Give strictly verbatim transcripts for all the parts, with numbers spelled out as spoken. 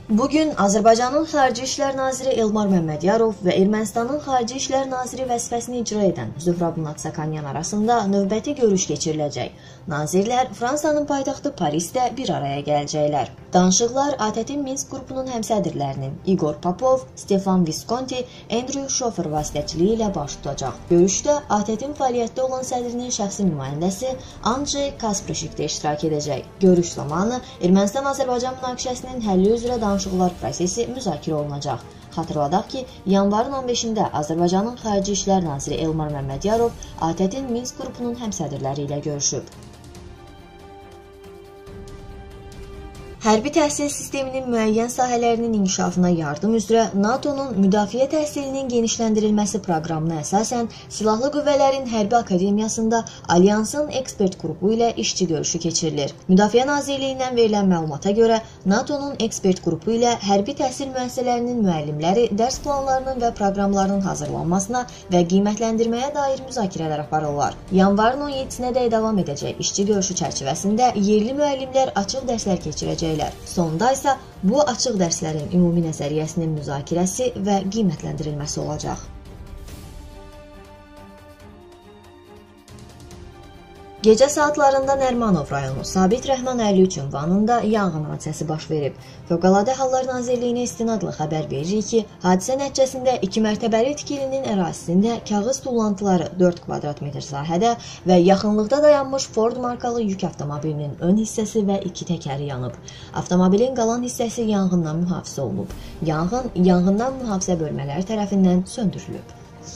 Bugün Azərbaycanın Xarici İşlər Naziri Elmar Məmmədiyarov və Ermənistanın Xarici İşlər Naziri vəzifəsini icra edən Zöhrab Natsakanyan arasında növbəti görüş keçiriləcək. Nazirlər Fransanın paytaxtı Parisdə bir araya gələcəklər. Danışıqlar A T T Minsk qrupunun həmsədrlərinin Igor Popov, Stefan Visconti, Andrew Schofer vasitəçiliyi ilə baş tutacaq. Görüşdə A T T-in fəaliyyətdə olan sədrinin şəxsi nümayəndəsi Andrey Kasprişik də iştirak edəcək. Görüş zamanı Ermənistan-Azərbaycan münaqişəsinin həlli üzrə danışıqlar prosesi müzakirə olunacaq. Xatırladaq ki, yanvarın on beşində Azərbaycanın Xarici İşlər Naziri Elmar Məmmədiyarov A T T-in Minsk qrupunun həmsədrləri ilə görüşüb. Hərbi təhsil sisteminin müəyyən sahələrinin inkişafına yardım üzrə NATO'nun müdafiə təhsilinin genişləndirilməsi proqramına əsasən Silahlı Qüvvələrin Hərbi Akademiyasında Alyansın ekspert qrupu ilə işçi görüşü keçirilir. Müdafiə Nazirliyindən verilən məlumata görə NATO'nun ekspert qrupu ilə hərbi təhsil müəssisələrinin müəllimləri dərs planlarının və proqramlarının hazırlanmasına və qiymətləndirməyə dair müzakirələr aparırlar. Yanvarın on yeddisinə dək davam edəcək işçi görüşü çərçivəsində yerli müəllimlər açıq dərslər keçirəcək. Sonda isə bu açıq dərslərin ümumi nəzəriyyəsinin müzakirəsi və qiymətləndirilməsi olacaq. Gecə saatlarında Nərmanov rayonu Sabit Rəhman əlli üç ünvanında yanğın hadisəsi baş verib. Fövqəladə Hallar Nazirliyinə istinadla xəbər veririk ki, hadisə nəticəsində iki mərtəbəli tikilinin ərazisində kağız tullantıları dörd kvadrat metr sahədə və yaxınlıqda dayanmış Ford markalı yük avtomobilinin ön hissəsi və iki təkəri yanıb. Avtomobilin qalan hissəsi yanğından mühafizə olunub. Yanğın yanğından mühafizə bölmələri tərəfindən söndürülüb.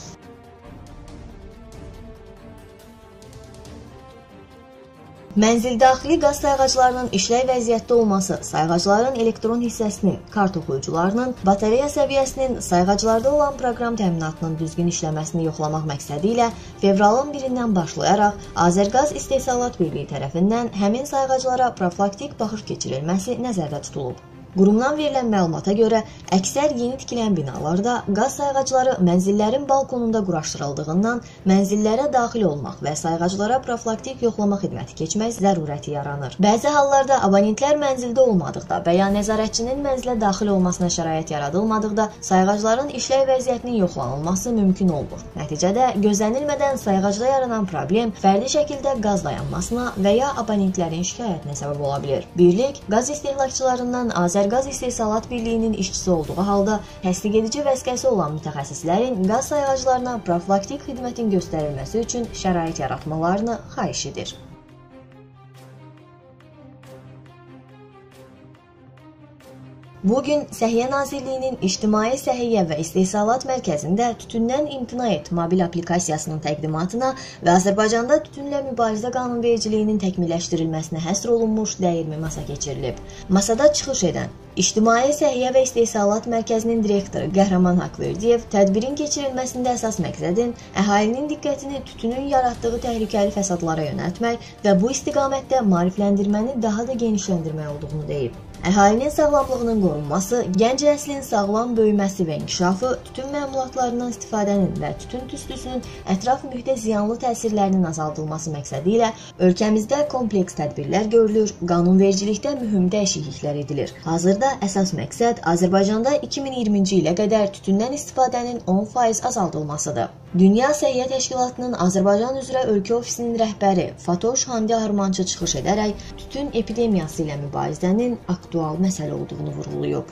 Mənzildaxili qaz sayğaclarının işlək vəziyyətdə olması, sayğacların elektron hissəsinin, kart oxuyucularının, batareya səviyyəsinin, sayğaclarda olan proqram təminatının düzgün işləməsini yoxlamaq məqsədi ilə fevralın birindən başlayaraq Azərqaz İstehsalat Birliyi tərəfindən həmin sayğaclara profilaktik baxış keçirilməsi nəzərdə tutulub. Qurumdan verilən məlumata görə, əksər yeni tikilən binalarda qaz sayğacları mənzillərin balkonunda quraşdırıldığından mənzillərə daxil olmaq və sayğaclara profilaktik yoxlama xidməti keçmək zərurəti yaranır. Bəzi hallarda abonentlər mənzildə olmadıqda və ya nəzarətçinin mənzilə daxil olmasına şərait yaradılmadıqda sayğacların işlək vəziyyətinin yoxlanılması mümkün olmur. Nəticədə gözlənilmədən sayğacda yaranan problem fərdi şəkildə qaz dayanmasına və ya abonentlərin şikayətinə səbəb ola bilir. Birlik qaz istehlakçılarından Azərbaycan Qaz İstehsalat Birliyinin işçisi olduğu halda təsdiq edici vəzifəsi olan mütəxəssislərin qaz sayğaclarına profilaktik xidmətin göstərilməsi üçün şərait yaratmalarını xahiş edir. Bugün Səhiyyə Nazirliyinin İctimai Səhiyyə və İstehsalat Mərkəzində Tütündən İmtina Et mobil aplikasiyasının təqdimatına və Azərbaycanda tütünlə mübarizə qanunvericiliyinin təkmilləşdirilməsinə həsr olunmuş dəyirmi masa keçirilib. Masada çıxış edən İctimai Səhiyyə və İstehsalat Mərkəzinin direktoru Qəhrəman Haqverdiyev tədbirin keçirilməsində əsas məqsədin əhalinin diqqətini tütünün yaratdığı təhlükəli fəsadlara yönəltmək və bu istiqamətdə maarifləndirməni daha da genişləndirmək olduğunu deyib. Əhalinin sağlamlığının qorunması, gənc nəslin sağlam böyüməsi və inkişafı, tütün məmulatlarından istifadənin və tütün tüstüsünün ətraf mühitə ziyanlı təsirlərinin azaldılması məqsədi ilə ölkəmizdə kompleks tədbirlər görülür, qanunvericilikdə mühüm dəyişikliklər edilir. Hazırda əsas məqsəd Azərbaycanda iki min iyirminci ilə qədər tütündən istifadənin on faiz azaldılmasıdır. Dünya Səhiyyə Təşkilatının Azərbaycan üzrə ölkə ofisinin rəhbəri Fatoş Handi Harmançı çıxış edərək tütün epidemiyası ilə mübarizənin aktual məsələ olduğunu vurğulayıb.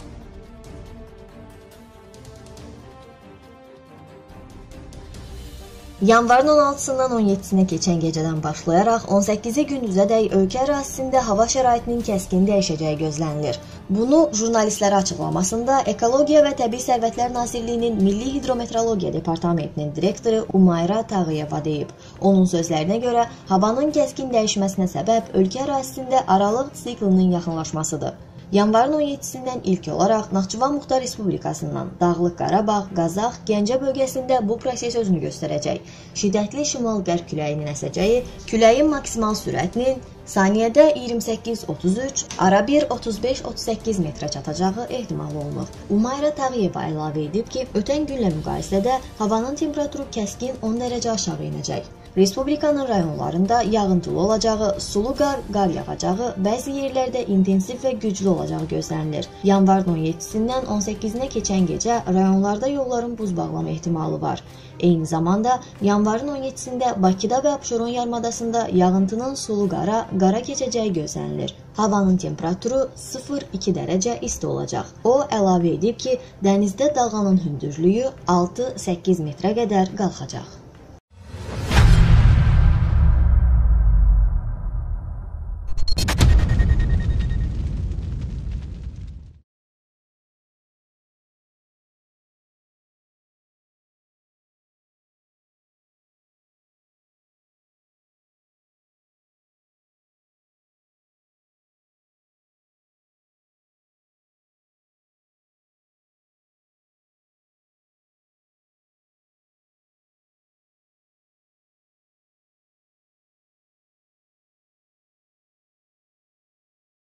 Yanvarın on altısından on yeddisinə keçən gecədən başlayaraq on səkkizi gündüzədək ölkə ərazisində hava şəraitinin kəskin dəyişəcəyi gözlənilir. Bunu jurnalistlərə açıqlamasında Ekologiya və Təbii Sərvətlər Nazirliyinin Milli Hidrometeorologiya Departamentinin direktoru Umayra Tağıyeva deyib. Onun sözlərinə görə havanın kəskin dəyişməsinə səbəb ölkə ərazisində aralıq siklinin yaxınlaşmasıdır. Yanvarın on yeddisindən ilk olaraq Naxçıvan Muxtar Respublikasından Dağlıq Qarabağ, Qazax, Gəncə bölgəsində bu proses özünü göstərəcək. Şiddətli şimal-qərb küləyinin əsəcəyi, küləyin maksimal sürətinin saniyədə iyirmi səkkiz otuz üç, ara bir otuz beş otuz səkkiz metrə çatacağı ehtimal olunur. Umayra Tağıyeva əlavə edib ki, ötən günlə müqayisədə havanın temperaturu kəskin on dərəcə aşağı inəcək. Respublikanın rayonlarında yağıntılı olacağı, sulu qar, qar yağacağı, bəzi yerlərdə intensiv və güclü olacağı gözlənilir. Yanvarın on yeddisindən on səkkizinə keçən gecə rayonlarda yolların buz bağlama ehtimalı var. Eyni zamanda yanvarın on yeddisində Bakıda və Abşeron yarımadasında yağıntının sulu qara, qara keçəcəyi gözlənilir. Havanın temperaturu sıfır iki dərəcə isti olacaq. O əlavə edib ki, dənizdə dalğanın hündürlüyü altı səkkiz metrə qədər qalxacaq.